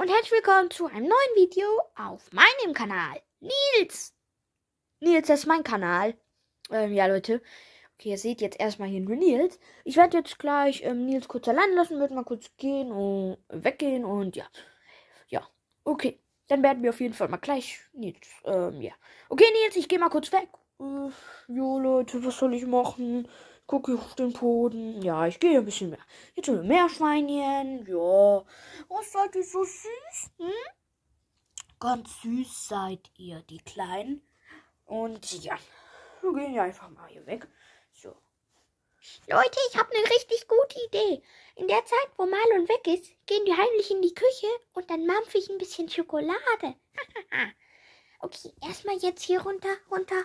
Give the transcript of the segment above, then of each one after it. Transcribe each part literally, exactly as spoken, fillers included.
und herzlich willkommen zu einem neuen Video auf meinem Kanal. Nils! Nils, das ist mein Kanal. Ähm, ja, Leute. Okay, ihr seht jetzt erstmal hier nur Nils. Ich werde jetzt gleich ähm, Nils kurz allein lassen, wird mal kurz gehen und weggehen und ja. Ja, okay. Dann werden wir auf jeden Fall mal gleich Nils, ähm, ja. Okay, Nils, ich gehe mal kurz weg. Äh, jo, Leute, was soll ich machen? Gucke ich auf den Boden. Ja, ich gehe ein bisschen mehr. Jetzt sind wir Meerschweinchen. Ja. Oh, seid ihr so süß? Hm? Ganz süß seid ihr, die Kleinen. Und ja, wir gehen ja einfach mal hier weg. So. Leute, ich habe eine richtig gute Idee. In der Zeit, wo Marlon weg ist, gehen wir heimlich in die Küche und dann mampfe ich ein bisschen Schokolade. Okay, erstmal jetzt hier runter, runter.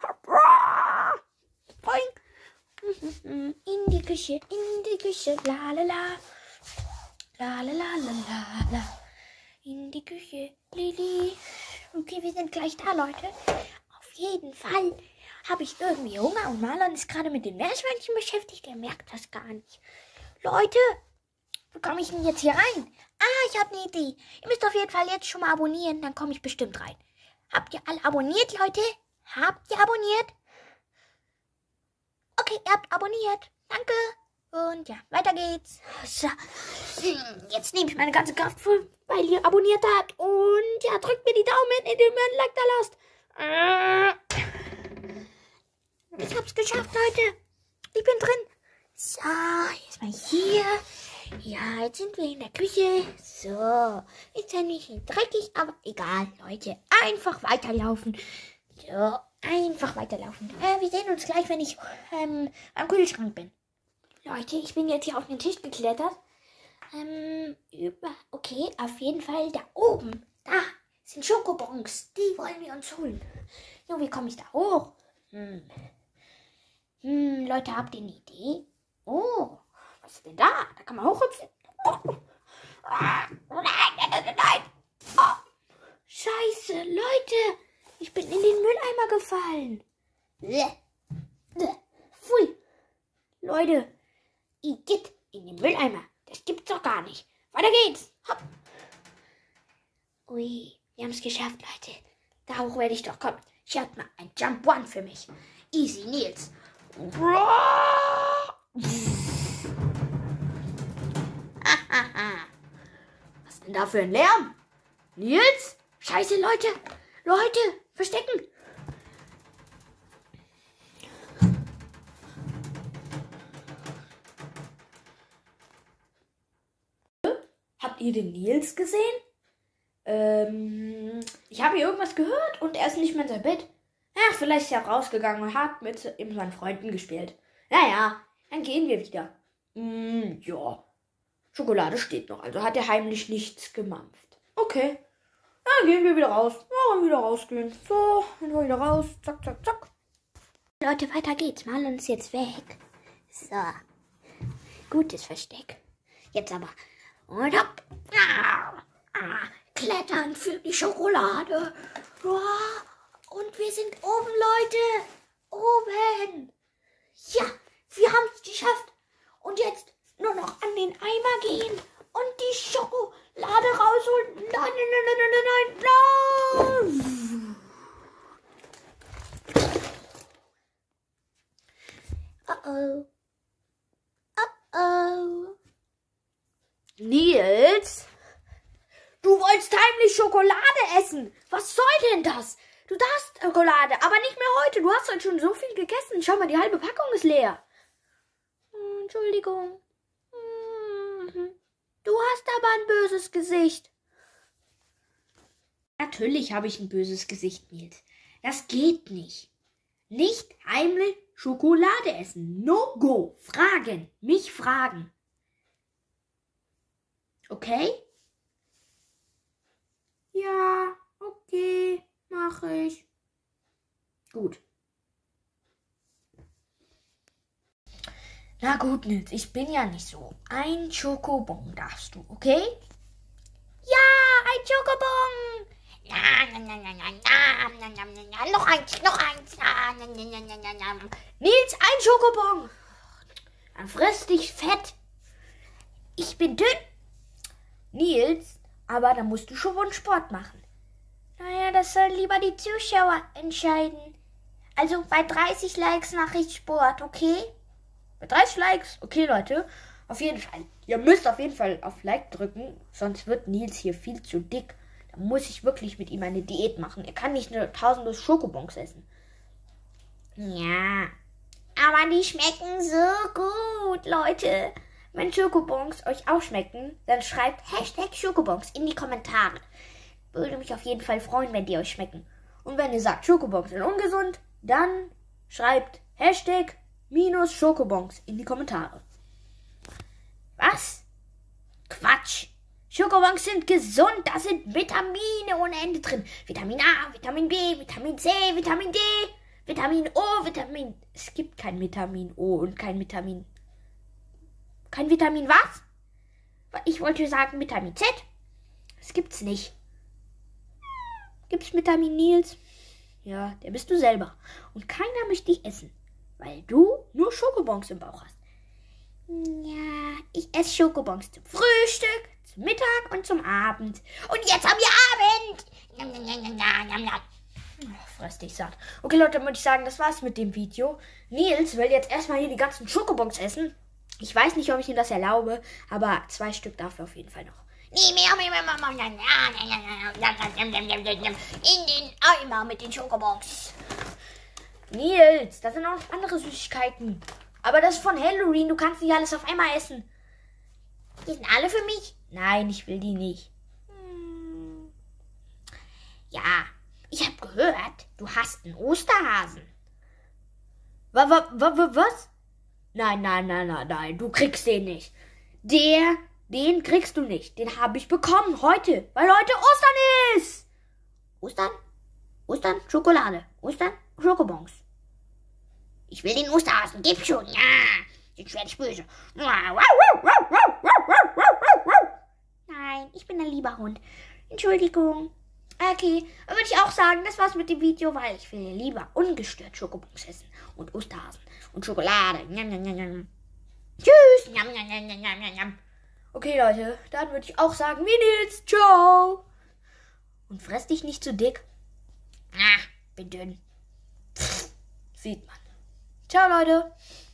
Boing. In die Küche, in die Küche, la la la. La la la la la la. In die Küche, Lili. Okay, wir sind gleich da, Leute. Auf jeden Fall habe ich irgendwie Hunger und Marlon ist gerade mit den Meerschweinchen beschäftigt. Er merkt das gar nicht. Leute, wie komme ich denn jetzt hier rein? Ah, ich habe eine Idee. Ihr müsst auf jeden Fall jetzt schon mal abonnieren, dann komme ich bestimmt rein. Habt ihr alle abonniert, Leute? Habt ihr abonniert? Okay, ihr habt abonniert. Danke. Und ja, weiter geht's. So. Jetzt nehme ich meine ganze Kraft voll, weil ihr abonniert habt. Und ja, drückt mir die Daumen, indem ihr ein Like da lasst. Ich hab's geschafft, Leute. Ich bin drin. So, jetzt mal hier. Ja, jetzt sind wir in der Küche. So, ist ja nicht dreckig, aber egal, Leute. Einfach weiterlaufen. So, einfach weiterlaufen. Äh, wir sehen uns gleich, wenn ich ähm, am Kühlschrank bin. Leute, ich bin jetzt hier auf den Tisch geklettert. Ähm, über, okay, auf jeden Fall da oben. Da sind Schokobons. Die wollen wir uns holen. So, wie komme ich da hoch? Hm. Hm, Leute, habt ihr eine Idee? Oh, was ist denn da? Da kann man hochhüpfen. Oh. Nein, nein, nein, nein. Oh. Scheiße, Leute. Ich bin in den Mülleimer gefallen. Bleh. Bleh. Pfui. Leute, Igitt, in den Mülleimer. Das gibt's doch gar nicht. Weiter geht's. Hopp. Ui, wir haben es geschafft, Leute. Da hoch werde ich doch kommen. Schaut mal, ein Jump One für mich. Easy, Nils. Was ist denn da für ein Lärm? Nils? Scheiße, Leute. Leute, verstecken. Habt ihr den Nils gesehen? Ähm, ich habe hier irgendwas gehört und er ist nicht mehr in sein Bett. Ach, vielleicht ist er rausgegangen und hat mit eben seinen Freunden gespielt. Naja, dann gehen wir wieder. Mm, ja, Schokolade steht noch, also hat er heimlich nichts gemampft. Okay, dann gehen wir wieder raus. Ja, wieder rausgehen. So, dann wir wieder raus. Zack, zack, zack. Leute, weiter geht's. Marlon ist jetzt weg. So, gutes Versteck. Jetzt aber. Und hopp. Ah, ah, klettern für die Schokolade. Ah, und wir sind oben, Leute. Oben. Ja, wir haben es geschafft. Und jetzt nur noch an den Eimer gehen und die Schokolade rausholen. Nein, nein, nein, nein, nein, nein, nein. Oh oh. Oh oh. Nils? Du wolltest heimlich Schokolade essen. Was soll denn das? Du darfst Schokolade, aber nicht mehr heute. Du hast heute schon so viel gegessen. Schau mal, die halbe Packung ist leer. Hm, Entschuldigung. Hm. Du hast aber ein böses Gesicht. Natürlich habe ich ein böses Gesicht, Nils. Das geht nicht. Nicht heimlich Schokolade essen. No go. Fragen. Mich fragen. Okay? Ja, okay. Mache ich. Gut. Na gut, Nils, ich bin ja nicht so. Ein Schokobon darfst du, okay? Ja, ein Schokobon! Ja, ja, ja, ja, ja, ja, ja, ja, noch eins, noch eins. Ja, ja, ja, ja, ja, ja. Nils, ein Schokobon! Dann friss dich fett. Ich bin dünn. Nils, Aber dann musst du schon wohl Sport machen. Naja, das sollen lieber die Zuschauer entscheiden. Also bei dreißig Likes mache ich Sport, okay? Bei dreißig Likes? Okay, Leute. Auf jeden Fall. Ihr müsst auf jeden Fall auf Like drücken, sonst wird Nils hier viel zu dick. Da muss ich wirklich mit ihm eine Diät machen. Er kann nicht eine tausende Schokobons essen. Ja, aber die schmecken so gut, Leute. Wenn Schokobons euch auch schmecken, dann schreibt Hashtag Schokobons in die Kommentare. Würde mich auf jeden Fall freuen, wenn die euch schmecken. Und wenn ihr sagt, Schokobons sind ungesund, dann schreibt Hashtag minus Schokobons in die Kommentare. Was? Quatsch. Schokobons sind gesund, da sind Vitamine ohne Ende drin. Vitamin A, Vitamin B, Vitamin C, Vitamin D, Vitamin O, Vitamin... Es gibt kein Vitamin O und kein Vitamin... Kein Vitamin was? Ich wollte sagen Vitamin Z. Das gibt's nicht. Gibt's Vitamin Nils? Ja, der bist du selber. Und keiner möchte dich essen, weil du nur Schokobons im Bauch hast. Ja, ich esse Schokobons zum Frühstück, zum Mittag und zum Abend. Und jetzt haben wir Abend. Oh, fress dich satt. Okay, Leute, dann würde ich sagen, das war's mit dem Video. Nils will jetzt erstmal hier die ganzen Schokobons essen. Ich weiß nicht, ob ich ihm das erlaube, aber zwei Stück darf er auf jeden Fall noch. In den Eimer mit den Schokobons. Nils, da sind auch noch andere Süßigkeiten. Aber das ist von Halloween, du kannst nicht alles auf einmal essen. Die sind alle für mich? Nein, ich will die nicht. Hm. Ja, ich habe gehört, du hast einen Osterhasen. Was? Was? Nein, nein, nein, nein, nein, du kriegst den nicht. Der, den kriegst du nicht. Den habe ich bekommen heute, weil heute Ostern ist. Ostern? Ostern? Schokolade. Ostern? Schokobons. Ich will den Osterhasen, gib schon. Ja, jetzt werde ich böse. Nein, ich bin ein lieber Hund. Entschuldigung. Okay, dann würde ich auch sagen, das war's mit dem Video, weil ich will lieber ungestört Schokobons essen und Osterhasen und Schokolade. Njam, njam, njam. Tschüss. Njam, njam, njam, njam, njam. Okay, Leute, dann würde ich auch sagen, wie Nils, ciao. Und fress dich nicht zu dick. Ah, bin dünn. Pff, sieht man. Ciao, Leute.